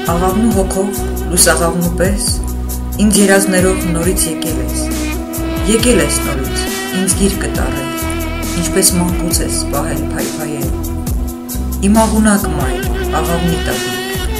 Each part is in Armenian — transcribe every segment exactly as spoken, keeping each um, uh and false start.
Աղավնու հոգով, լուսաղավնու պես, ինձ երազներով նորից եկել ես, եկել ես նորից, ինձ գիր կտարել, ինչպես մանկուց ես պահել փայփայել, իմ աղունակ մայր, աղավնի տատիկ։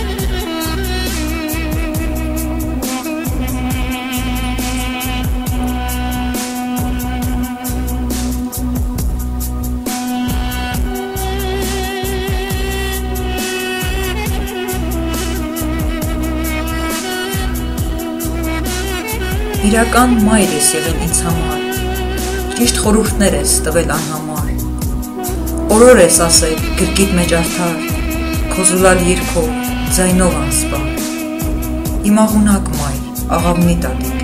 Իրական մայր ես եղել ինձ համար, ճիշտ խորհուրդներ ես տվել անհամար, օրոր ես ասել գրկիտ մեջ արդար, քո զուլալ երգով, ձայնով անսպար, իմ աղունակ մայր, աղավնի տատիկ։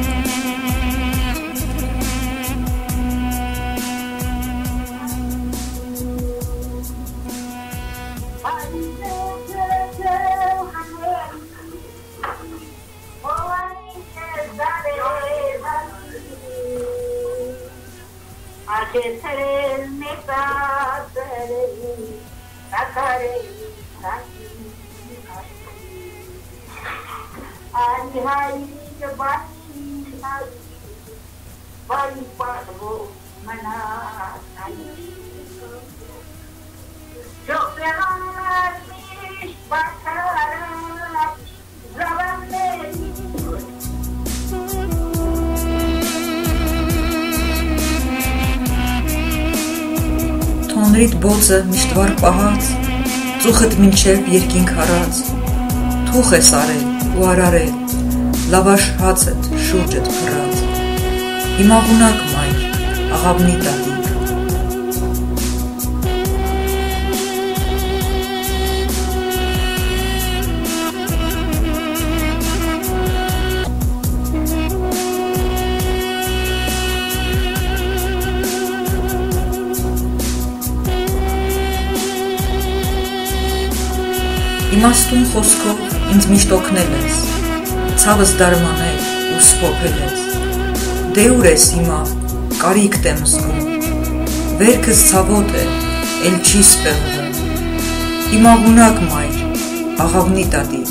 Թոնրիդ բոցը միշտ վար պահած, ծուխդ մինչև երկինք հարած, թուխ ես արել ու արարել, լավաշ հացդ շուրջդ փռած, իմ աղունակ մայր, աղավնի տատիկ։ Իմաստուն խոսքով ինձ միշտ օգնել ես, ցավս դարմանել ու սփոփել ես, դե ուր ես հիմա, կարիք տեմ զգում, վերքս ցավոտ է, էլ չի սպեղվում, իմ աղունակ մայր, աղավնի տատիկ։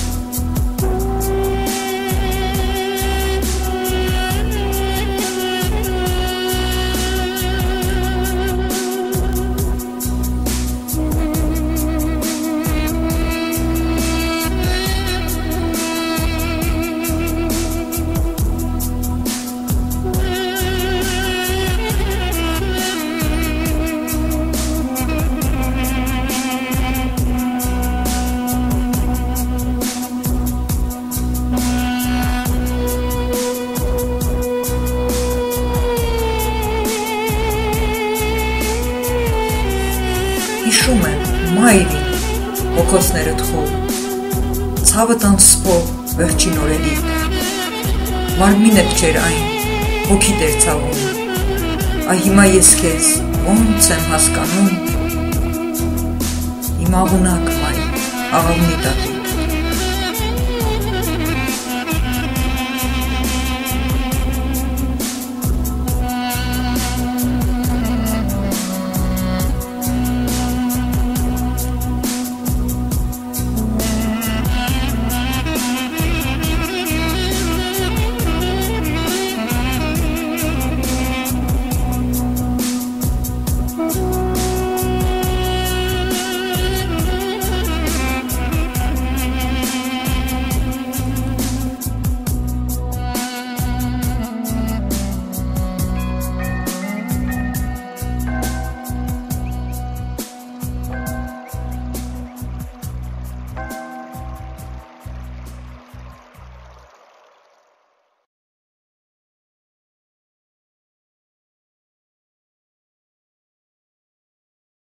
Հիշում եմ, մայրին, հոգոսներդ խոր, ցավդ անսպող, վերջին օրերին, մարմինդ չէր այն, հոգիդ էր ցավում, այ հիմա ես քեզ ոնց եմ հասկանում, իմ աղունակ մայր, աղավնի տատիկ։